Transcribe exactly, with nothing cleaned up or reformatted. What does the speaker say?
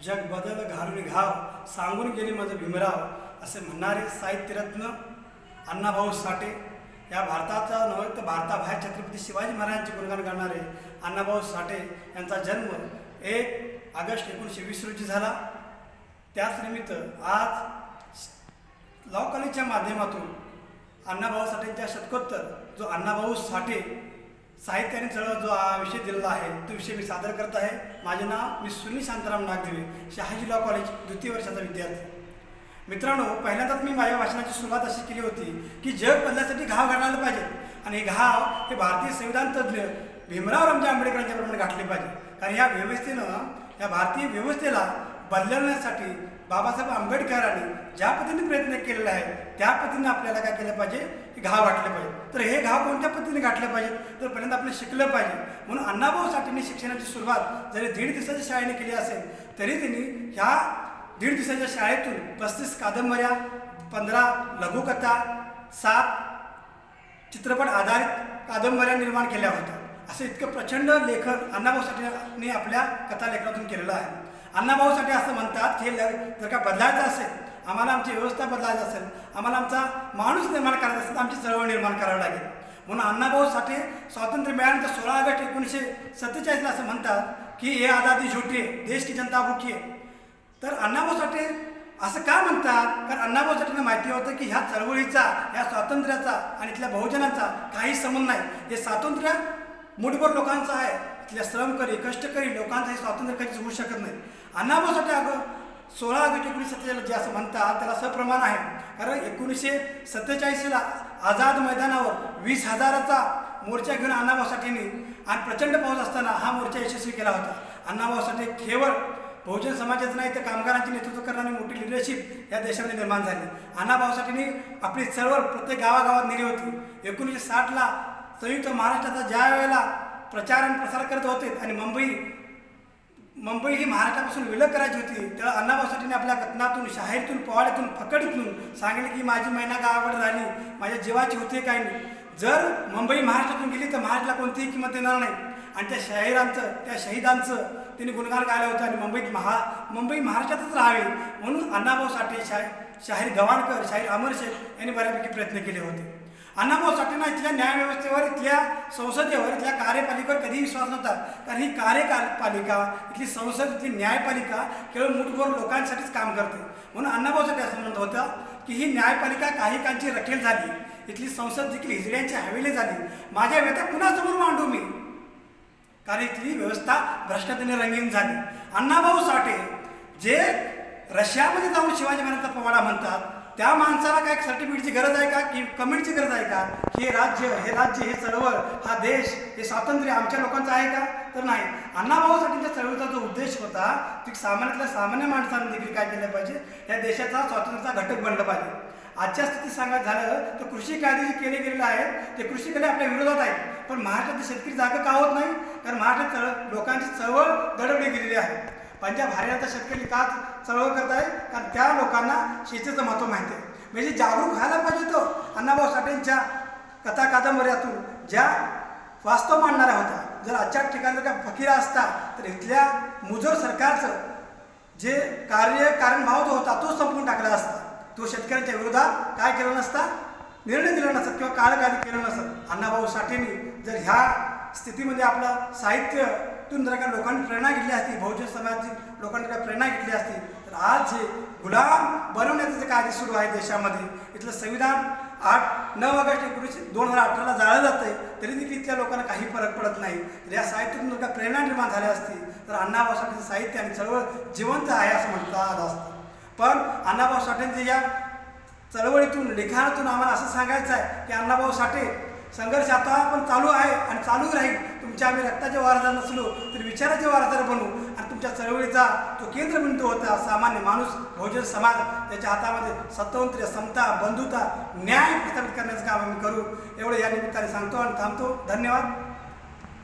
जग बदल घालून घाव सांगून गेले माझं भीमराव असे म्हणणारे साहित्यरत्न अण्णाभाऊ साठे या भारताचा नव्हे तर भारताबाहेर छत्रपती शिवाजी महाराजांचे गुणगान करणारे अण्णाभाऊ साठे यांचा जन्म एक ऑगस्ट एकोणीसशे वीस रोजी झाला। त्याच निमित्त आज लॉ कॉलेजच्या माध्यमातून अण्णाभाऊ साठेंच्या शतकोत्तर जो अण्णाभाऊ साठे साहित्य आणि चळवळ जो विषय दिलेला आहे तो विषय मी सादर करत आहे। माझे नाव मी सुनील शांताराम नागदेवे, शहाजी लॉ कॉलेज द्वितीय वर्षाचा विद्यार्थी। मित्रांनो, पहिल्यांदाच मी माझ्या भाषणाची सुरुवात अशी केली होती की जग बदलण्यासाठी घाव घालायला पाहिजे आणि हे घाव हे भारतीय संविधान तज्ज्ञ भीमराव रामजी आंबेडकरांच्या प्रमाणे घातले पाहिजे। कारण या व्यवस्थेनं या भारतीय व्यवस्थेला बदलण्यासाठी बाबासाहेब आंबेडकरांनी ज्या पद्धतीने प्रयत्न केलेला आहे त्या पद्धतीने आपल्याला काय केलं पाहिजे की घाव घातले पाहिजे। तर हे घाव कोणत्या पद्धतीने घातले पाहिजे तर पहिल्यांदा आपल्याला शिकलं पाहिजे। म्हणून अण्णाभाऊ साठेंनी शिक्षणाची सुरुवात जरी दीड दिवसाच्या शाळेने केली असेल तरी त्यांनी ह्या दीड दिवसाच्या शाळेतून पस्तीस कादंबऱ्या, पंधरा लघुकथा, सात चित्रपट आधारित कादंबऱ्या निर्माण केल्या होत्या। असं इतकं प्रचंड लेखन अण्णाभाऊ साठेंनी आपल्या कथा लेखनातून केलेलं आहे। अण्णाभाऊ साठे असं म्हणतात की जर का बदलायचं असेल, आम्हाला आमची व्यवस्था बदलायची असेल, आम्हाला आमचा माणूस निर्माण करायचा असेल तर आमची चळवळ निर्माण करावी लागेल। म्हणून अण्णाभाऊ साठे स्वातंत्र्य मिळाल्यानंतर सोळा ऑगस्ट एकोणीसशे सत्तेचाळीसला असं म्हणतात की ये आजादी झूठी है, देश की जनता भूखी है। तर अण्णाभाऊ साठे असं का म्हणतात? कारण अण्णाभाऊ साठेंना माहिती होतं की ह्या चळवळीचा, ह्या स्वातंत्र्याचा आणि इथल्या बहुजनांचा काही संबंध नाही। हे स्वातंत्र्य मुठभर लोकांचं आहे, इथल्या श्रमकरी कष्टकरी लोकांचं हे स्वातंत्र्य कधीच होऊ शकत नाही। अण्णाभाऊ साठे अगं सोळा ऑगस्ट एकोणीसशे सत्तेचाळीस जे असं म्हणतात त्याला सप्रमाण आहे। कारण एकोणीसशे सत्तेचाळीसला आझाद मैदानावर वीस हजाराचा मोर्चा घेऊन अण्णाभाऊ साठेंनी आणि प्रचंड पाऊस असताना हा मोर्चा यशस्वी केला होता। अण्णाभाऊ साठे केवळ बहुजन समाजाचं नाही तर कामगारांचे नेतृत्व करणारी मोठी लिडरशिप या देशामध्ये निर्माण झाली। अण्णाभाऊ साठेंनी आपली चळवळ प्रत्येक गावागावात नेली होती। एकोणीसशे साठला संयुक्त महाराष्ट्राचा ज्या वेळेला प्रचार आणि प्रसार करत होते आणि मुंबई मुंबई ही महाराष्ट्रापासून विलग करायची होती तेव्हा अण्णाभाऊ साठेंनी आपल्या कथनातून, शाहिरीतून, पोवाड्यातून, फकडीतून सांगितले की माझी महिना गावाकडे राहिली, माझ्या जीवाची होते काही नाही। जर मुंबई महाराष्ट्रातून गेली तर महाराष्ट्राला कोणतीही किंमत देणार नाही। आणि त्या शाहिरांचं, त्या शहीदांचं त्यांनी गुणगान गायलं होतं आणि मुंबईत महा मुंबई महाराष्ट्रातच राहावी म्हणून अण्णाभाऊ साठे, शा शाहीर गवाणकर, शाहीर अमरशेख यांनी बऱ्यापैकी प्रयत्न केले होते। अण्णाभाऊ साठेंना इथल्या न्यायव्यवस्थेवर, इथल्या संसदेवर, इथल्या कार्यपालिकेवर कधीही विश्वास नव्हता। कारण ही कार्यपालिका, इथली संसद, इथली न्यायपालिका केवळ मुठभर लोकांसाठीच काम करते। म्हणून अण्णाभाऊ साठे असं म्हणत होता की ही न्यायपालिका काही काळची रखेल झाली, इथली संसद देखील हिजड्यांची हवेली झाली, माझ्या व्यथा कुणासमोर मांडू मी, कारण इथली व्यवस्था भ्रष्टाचाराने रंगीन झाली। अण्णाभाऊ साठे जे रशियामध्ये जाऊन शिवाजी महाराजांचा पोवाडा म्हणतात त्या माणसाला काय सर्टिफिकेटची गरज आहे का की कमेंटची गरज आहे का की हे राज्य, हे राज्य, हे चळवळ, हा देश, हे स्वातंत्र्य आमच्या लोकांचं आहे का? तर नाही। अण्णाभाऊ साठेंच्या चळवळीचा जो उद्देश होता तो सामान्यातल्या सामान्य माणसांनी देखील काय केलं पाहिजे, या देशाचा स्वातंत्र्याचा घटक बनलं पाहिजे। आजच्या स्थितीत सांगायचं झालं तर कृषी कायदे जे केले गेलेले आहेत ते कृषी कायदे आपल्या विरोधात आहेत, पण महाराष्ट्रात शेतकरी जागा का होत नाही? कारण महाराष्ट्रात चळ लोकांची चळवळ दडवली गेलेली आहे। पंजाब हरियाणाचा शेतकरी का चळवळ करत आहे? कारण त्या लोकांना शेतीचं महत्त्व माहिती आहे। म्हणजे जागरूक व्हायला पाहिजे तो अण्णाभाऊ साठेंच्या कथा कादंबऱ्यातून ज्या वास्तव मांडणाऱ्या होत्या। जर आजच्या ठिकाणी जर का फकीरा असता तर इथल्या मुजोर सरकारचं जे कार्य कारणभाव जो होता तो संपवून टाकला असता, तो शेतकऱ्यांच्या विरोधात काय केलं नसता, निर्णय दिला नसता किंवा काळकार्य केलं नसतं। अण्णाभाऊ साठेंनी जर ह्या स्थितीमध्ये आपलं साहित्यातून जर का लोकांनी प्रेरणा घेतली असती, बहुजन समाजातील लोकांनी जर प्रेरणा घेतली असती तर आज जे गुलाम बनवण्याचं जे कार्य सुरू आहे देशामध्ये, इथलं संविधान आठ नऊ ऑगस्ट एकोणीसशे दोन हजार अठराला जाळलं जातं आहे तरी देखील इथल्या लोकांना काही फरक पडत नाही। तर या साहित्यातून जर का प्रेरणा निर्माण झाली असती तर अण्णाभाऊ साठेंचं साहित्य आणि चळवळ जिवंत आहे असं म्हणता आलं असतं। पण अण्णाभाऊ साठेंच्या या चळवळीतून, लिखाणातून आम्हाला असं सांगायचं आहे की अण्णाभाऊ साठे संघर्ष आता पण चालू आहे आणि चालू राहील। तुमच्या आम्ही रक्ताचे वारसदार नसलो तरी विचाराचे वारसदार बनू आणि तुमच्या चळवळीचा तो केंद्रबिंदू होता सामान्य माणूस, बहुजन समाज, त्याच्या हातामध्ये स्वातंत्र्य, समता, बंधुता, न्याय प्रस्थापित करण्याचं काम आम्ही करू एवढं या निमित्ताने सांगतो आणि थांबतो। धन्यवाद।